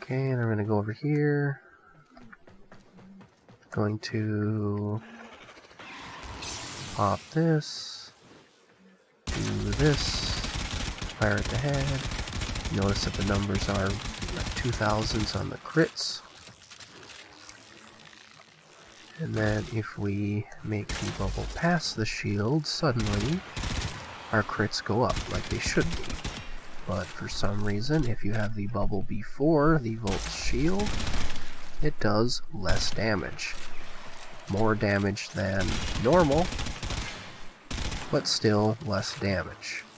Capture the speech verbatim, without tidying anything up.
Okay, and I'm going to go over here. Going to pop this, do this, fire at the head. Notice that the numbers are like two thousands on the crits. And then if we make the bubble past the shield, suddenly our crits go up like they should be. But for some reason, if you have the bubble before the Volt shield, it does less damage. More damage than normal, but still less damage.